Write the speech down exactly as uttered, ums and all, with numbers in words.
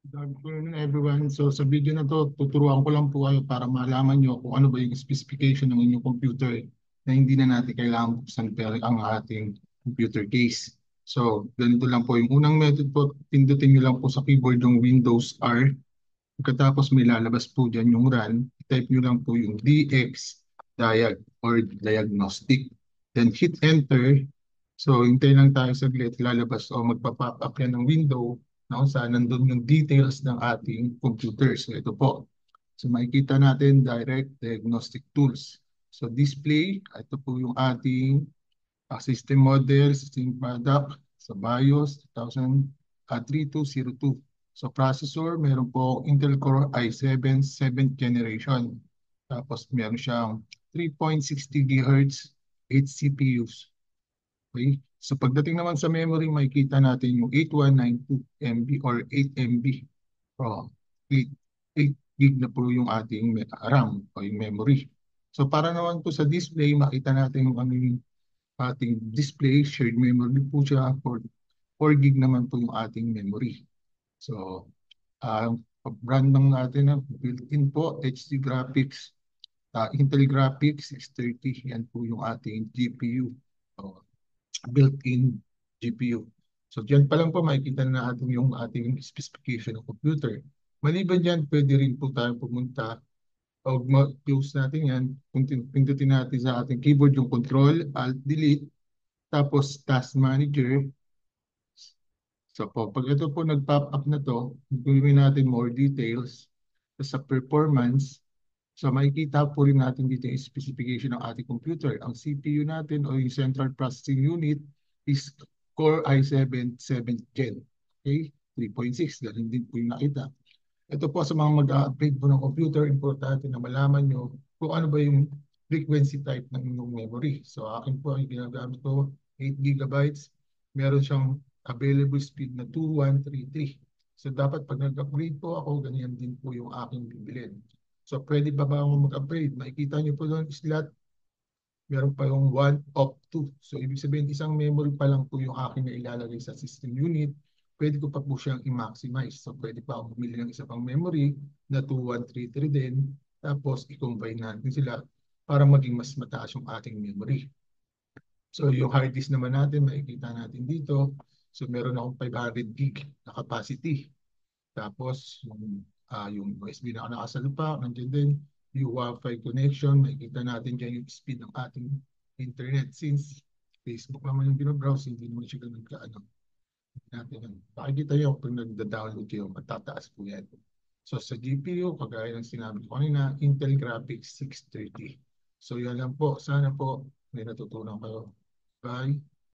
Good afternoon, everyone. So sa video na to, tuturuan ko lang po kayo para malaman nyo kung ano ba yung specification ng inyong computer eh, na hindi na natin kailangan buksan pero ang ating computer case. So ganito lang po. Yung unang method po, pindutin nyo lang po sa keyboard yung Windows R. Pagkatapos may lalabas po dyan yung run, type nyo lang po yung D X diag or diagnostic. Then hit enter. So hintay lang tayo saglit, lalabas o magpa-pop up yan ng window na kung saan nandun yung details ng ating computer. So ito po. So makikita natin direct diagnostic tools. So display, ito po yung ating uh, system model, system product sa BIOS three two zero two. So processor, meron po Intel Core i seven seventh generation. Tapos meron siyang three point six gigahertz, eight C P Us. Okay? So pagdating naman sa memory, makikita natin yung eight one nine two M B or eight M B. Oh, eight, eight gig na po yung ating me- RAM o yung memory. So para naman po sa display, makita natin yung ano yung ating display, shared memory po siya, for four gig naman po yung ating memory. So, uh, brand ng natin na built-in po, H D Graphics, uh, Intel Graphics six thirty, yan po yung ating G P U. So, built-in G P U. So diyan pa lang po makikita na natin yung ating specification ng computer. Maliban dyan, pwede rin po tayo pumunta o ma-close natin yan. Pindutin pindutin natin sa ating keyboard yung Control, Alt, Delete, tapos Task Manager. So po, pag ito po nag-pop up na to, gawin natin more details sa performance. So makikita po rin natin dito yung specification ng ating computer. Ang C P U natin o yung Central Processing Unit is Core i seven seventh Gen. Okay? three point six, ganun din po yung nakita. Ito po sa mga mag-upgrade po ng computer, importante na malaman nyo kung ano ba yung frequency type ng inyong memory. So akin po, yung ginagamit ko, eight gigabytes. Meron siyang available speed na two one three three. So dapat pag nag-upgrade po ako, ganyan din po yung aking bibilin. So pwede ba ba ako mag-upgrade? Makikita nyo po doon slot, meron pa yung one of two. So ibig sabihin isang memory pa lang po yung akin na ilalagay sa system unit. Pwede ko pa po siyang i-maximize. So pwede pa ako bumili ng isa pang memory na two one three three din. Tapos i-combine natin sila para maging mas mataas yung ating memory. So yung hard disk naman natin, makikita natin dito. So meron akong five hundred gig na capacity. Tapos yung, uh, yung U S B na nakasalpa, nandiyan din. Yung Wi-Fi connection, makikita natin dyan yung speed ng ating internet. Since Facebook naman yung binabrowse, hindi naman siya ganun kaano. Natin, makikita nyo pag nagda-download kayo, matataas po yan. So sa G P U, kagaya ng sinabi ko kanina, Intel Graphics six thirty. So yan lang po. Sana po may natutunan kayo. Bye.